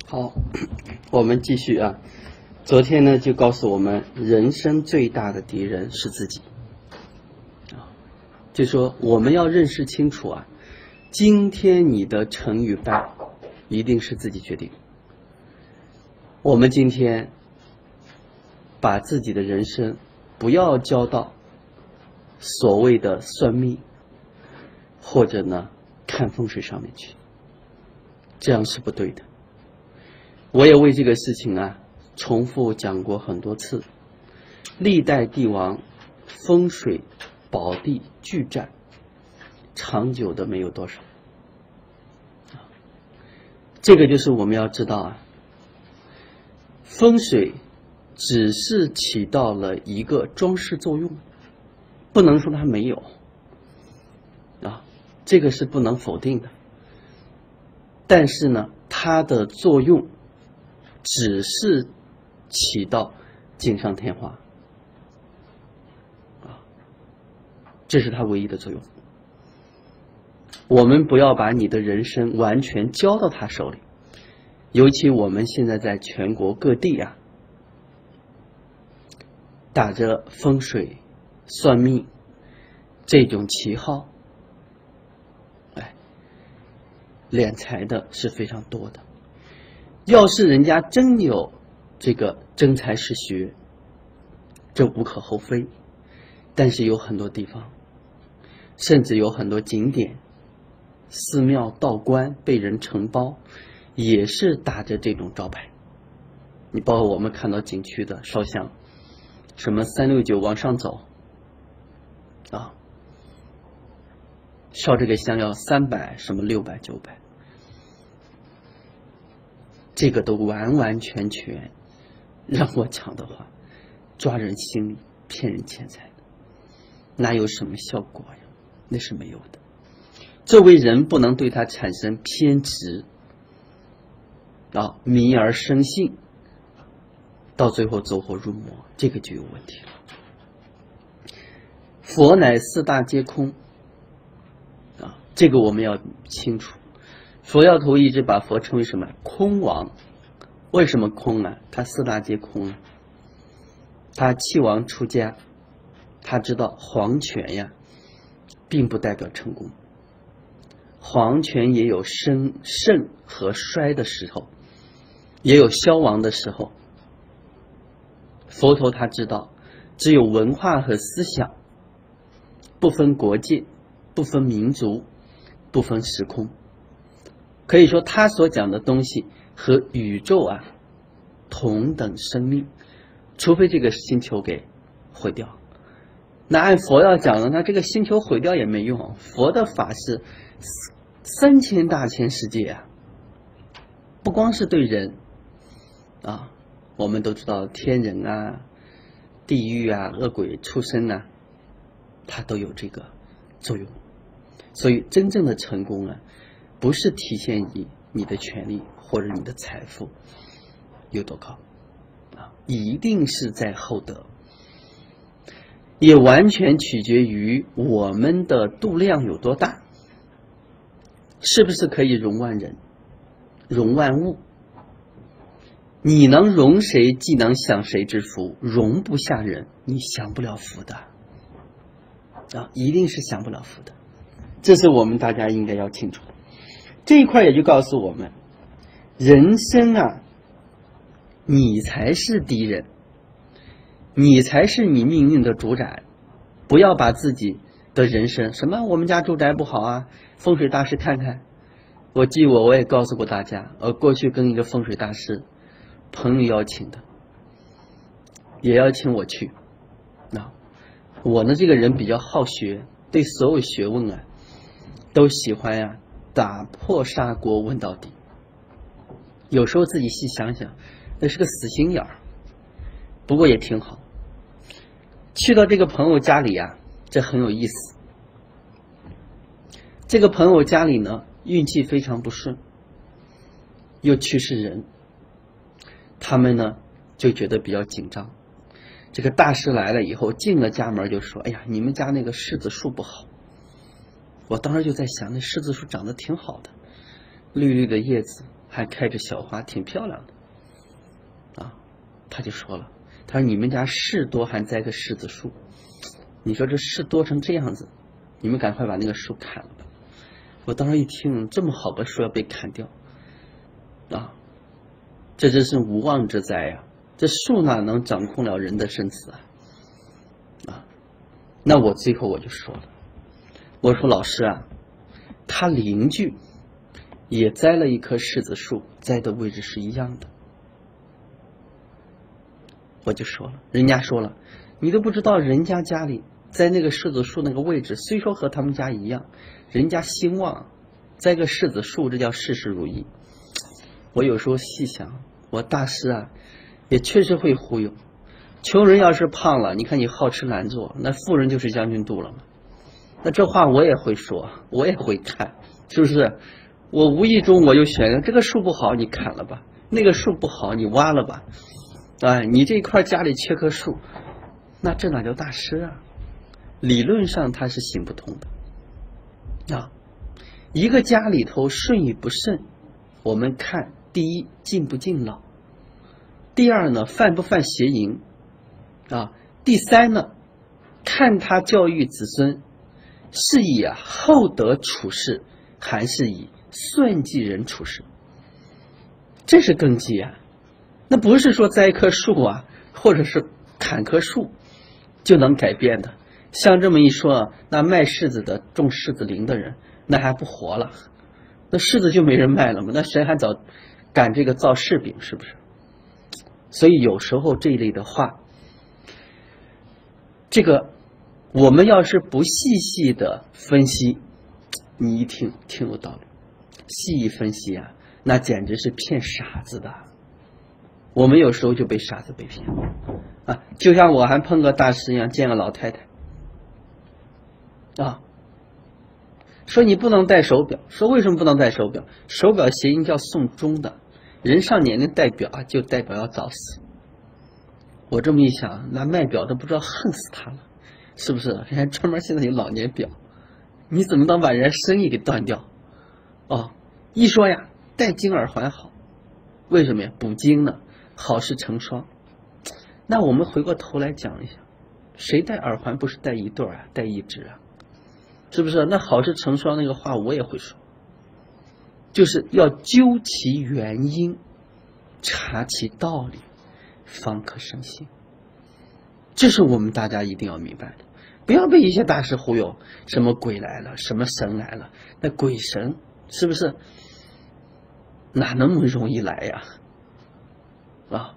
好，我们继续啊。昨天呢就告诉我们，人生最大的敌人是自己就说我们要认识清楚啊，今天你的成与败一定是自己决定。我们今天把自己的人生不要交到所谓的算命或者呢看风水上面去，这样是不对的。我也为这个事情啊重复讲过很多次，历代帝王风水宝地巨战，长久的没有多少。这个就是我们要知道啊，风水只是起到了一个装饰作用，不能说它没有啊，这个是不能否定的。但是呢，它的作用只是起到锦上添花这是它唯一的作用。我们不要把你的人生完全交到他手里，尤其我们现在在全国各地啊，打着风水算命这种旗号，敛财的是非常多的。要是人家真有这个真才实学，这无可厚非。但是有很多地方，甚至有很多景点、寺庙、道观被人承包，也是打着这种招牌。你包括我们看到景区的烧香，什么369往上走啊，烧这个香要300，什么600、900，这个都完完全全让我讲的话，抓人心理、骗人钱财的，哪有什么效果呀？那是没有的。作为人不能对他产生偏执迷而生信，到最后走火入魔，这个就有问题了。佛乃四大皆空这个我们要清楚。佛教徒一直把佛称为什么？空王。为什么空啊？他四大皆空啊。他弃王出家，他知道皇权呀并不代表成功，皇权也有盛和衰的时候，也有消亡的时候。佛陀他知道，只有文化和思想不分国界，不分民族，不分时空，可以说他所讲的东西和宇宙啊同等生命，除非这个星球给毁掉。那按佛要讲的，那这个星球毁掉也没用。佛的法是3000大千世界啊，不光是对人我们都知道天人啊、地狱啊、恶鬼、畜生啊，它都有这个作用。所以真正的成功啊，不是体现于你的权利或者你的财富有多高一定是在厚德，也完全取决于我们的度量有多大，是不是可以容万人、容万物。你能容谁，既能享谁之福。容不下人，你享不了福的一定是享不了福的。这是我们大家应该要清楚。这一块也就告诉我们，人生啊，你才是敌人，你才是你命运的主宰。不要把自己的人生什么我们家住宅不好啊，风水大师看看。我也告诉过大家，过去跟一个风水大师朋友邀请的，也邀请我去。我呢这个人比较好学，对所有学问啊都喜欢打破砂锅问到底。有时候自己细想想，那是个死心眼儿，不过也挺好。去到这个朋友家里这很有意思。这个朋友家里呢运气非常不顺，又去世人，他们呢就觉得比较紧张。这个大师来了以后，进了家门就说：“哎呀，你们家那个柿子树不好。”我当时就在想，那柿子树长得挺好的，绿绿的叶子， 还开着小花，挺漂亮的啊。他就说了，他说你们家柿多还栽个柿子树，你说这柿多成这样子，你们赶快把那个树砍了吧。我当时一听，这么好个树要被砍掉啊，这真是无妄之灾呀！这树哪能掌控了人的生死啊？那我最后我就说了，我说老师啊，他邻居也栽了一棵柿子树，栽的位置是一样的。我就说了，人家说了，你都不知道人家家里在那个柿子树那个位置，虽说和他们家一样，人家兴旺，栽个柿子树，这叫事事如意。我有时候细想，我大师啊，也确实会忽悠。穷人要是胖了，你看你好吃懒做，那富人就是将军肚了嘛。那这话我也会说，我也会看，是不是？我无意中我就选了这个树不好，你砍了吧；那个树不好，你挖了吧。哎，你这一块家里缺棵树，那这哪叫大师啊？理论上它是行不通的啊。一个家里头顺与不顺，我们看第一敬不敬老，第二呢犯不犯邪淫啊，第三呢看他教育子孙是以厚德处事，还是以算计人处事，这是根基啊。那不是说栽一棵树啊，或者是砍棵树就能改变的。像这么一说，那卖柿子的种柿子林的人那还不活了，那柿子就没人卖了吗？那谁还赶这个造柿饼，是不是？所以有时候这一类的话，这个我们要是不细细的分析，你一听挺有道理，细一分析啊，那简直是骗傻子的。我们有时候就被傻子被骗啊，就像我还碰个大师一样，见个老太太啊，说你不能戴手表，说为什么不能戴手表？手表谐音叫送终的，人上年龄戴表啊，就代表要早死。我这么一想，那卖表的不知道恨死他了，是不是？人家专门现在有老年表，你怎么能把人家生意给断掉？哦，一说呀，戴金耳环好，为什么呀？补金呢，好事成双。那我们回过头来讲一下，谁戴耳环不是戴一对啊，戴一只啊？是不是？那好事成双那个话我也会说，就是要究其原因，查其道理，方可生信。这是我们大家一定要明白的，不要被一些大师忽悠，什么鬼来了，什么神来了，那鬼神是不是哪那么容易来呀？啊，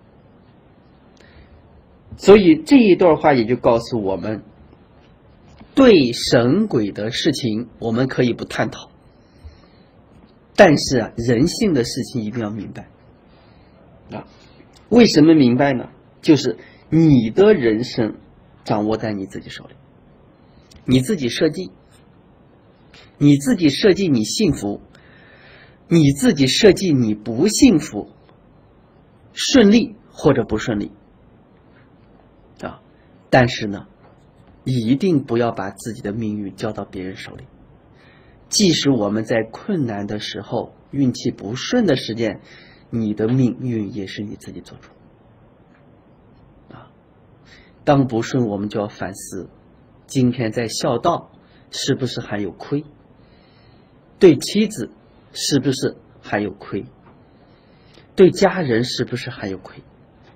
所以这一段话也就告诉我们，对神鬼的事情我们可以不探讨，但是啊，人性的事情一定要明白啊。为什么明白呢？就是你的人生掌握在你自己手里，你自己设计，你自己设计你幸福，你自己设计你不幸福，顺利或者不顺利啊。但是呢，一定不要把自己的命运交到别人手里。即使我们在困难的时候，运气不顺的时间，你的命运也是你自己做主啊。当不顺，我们就要反思，今天在孝道是不是还有亏？对妻子是不是还有亏？对家人是不是还有亏？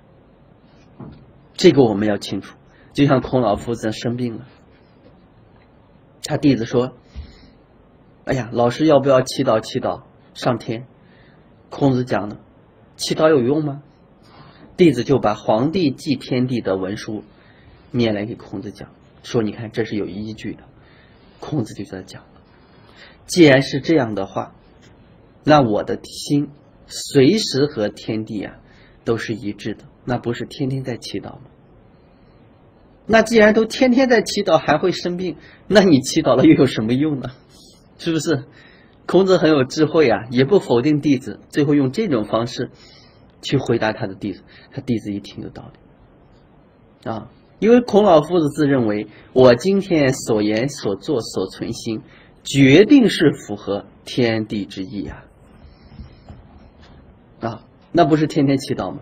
这个我们要清楚。就像孔老夫子生病了，他弟子说，哎呀，老师要不要祈祷祈祷上天？孔子讲呢，祈祷有用吗？弟子就把皇帝祭天地的文书念来给孔子讲，说你看这是有依据的。孔子就在讲了，既然是这样的话，那我的心随时和天地啊都是一致的，那不是天天在祈祷吗？那既然都天天在祈祷还会生病，那你祈祷了又有什么用呢？是不是？孔子很有智慧啊，也不否定弟子，最后用这种方式去回答他的弟子。他弟子一听有道理啊，因为孔老夫子自认为我今天所言所做所存心，决定是符合天地之意啊。 啊，那不是天天祈祷吗？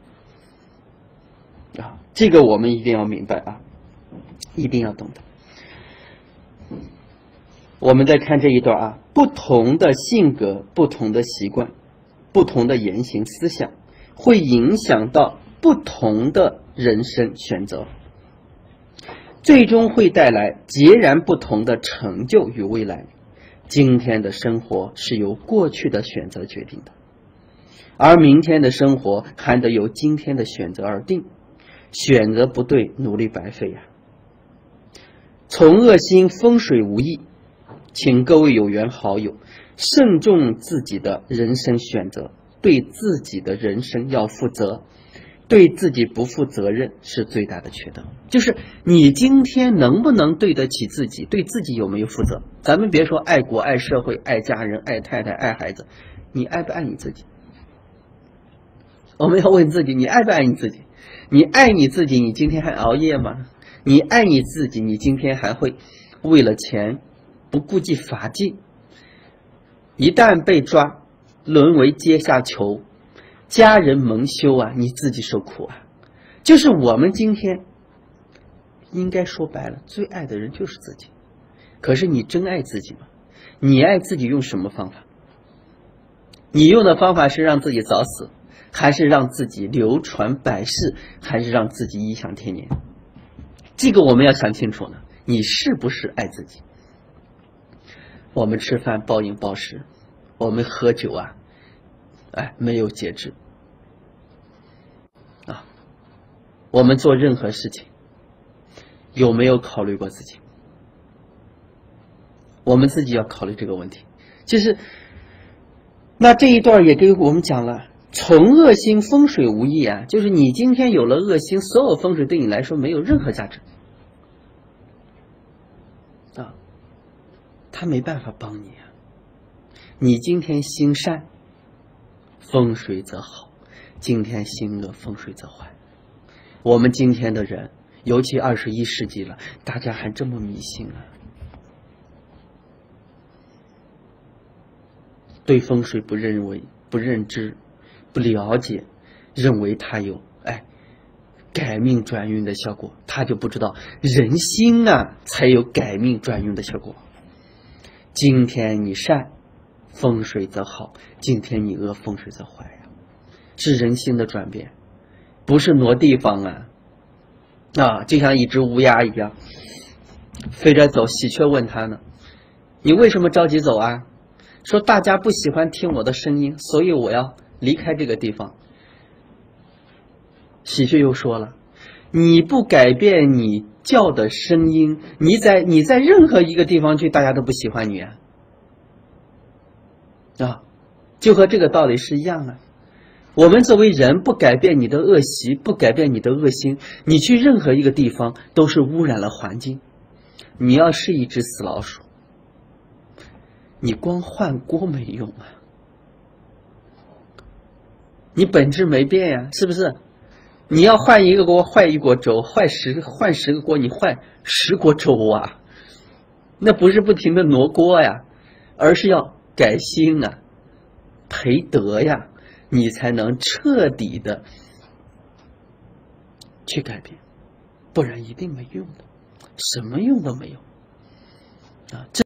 啊，这个我们一定要明白啊，一定要懂得。我们再看这一段啊，不同的性格、不同的习惯、不同的言行思想，会影响到不同的人生选择，最终会带来截然不同的成就与未来。今天的生活是由过去的选择决定的，而明天的生活还得由今天的选择而定。选择不对，努力白费呀。从恶心风水无益，请各位有缘好友慎重自己的人生选择，对自己的人生要负责，对自己不负责任是最大的缺德。就是你今天能不能对得起自己，对自己有没有负责？咱们别说爱国、爱社会、爱家人、爱太太、爱孩子，你爱不爱你自己？我们要问自己，你爱不爱你自己？你爱你自己，你今天还熬夜吗？你爱你自己，你今天还会为了钱不顾及法纪？一旦被抓，沦为阶下囚，家人蒙羞啊，你自己受苦啊。就是我们今天应该说白了，最爱的人就是自己。可是你真爱自己吗？你爱自己用什么方法？你用的方法是让自己早死，还是让自己流传百世，还是让自己颐享天年？这个我们要想清楚呢。你是不是爱自己？我们吃饭暴饮暴食，我们喝酒啊，没有节制啊。我们做任何事情，有没有考虑过自己？我们自己要考虑这个问题。就是那这一段也给我们讲了，从恶心风水无益啊，就是你今天有了恶心，所有风水对你来说没有任何价值啊，他没办法帮你啊。你今天心善，风水则好；今天心恶，风水则坏。我们今天的人，尤其21世纪了，大家还这么迷信啊，对风水不认知、不了解，认为它有改命转运的效果，他就不知道人心啊才有改命转运的效果。今天你善，风水则好；今天你恶，风水则坏呀。是人心的转变，不是挪地方啊，就像一只乌鸦一样飞着走。喜鹊问他呢，你为什么着急走啊？说大家不喜欢听我的声音，所以我要离开这个地方。喜鹊又说了，你不改变你叫的声音，你在任何一个地方去，大家都不喜欢你啊，就和这个道理是一样的。我们作为人，不改变你的恶习，不改变你的恶心，你去任何一个地方都是污染了环境。你要是一只死老鼠，你光换锅没用啊，你本质没变呀，是不是？你要换一个锅，换一锅粥，换10个锅，你换10锅粥啊，那不是不停的挪锅呀，而是要改心啊，培德呀，你才能彻底的去改变，不然一定没用的，什么用都没有啊。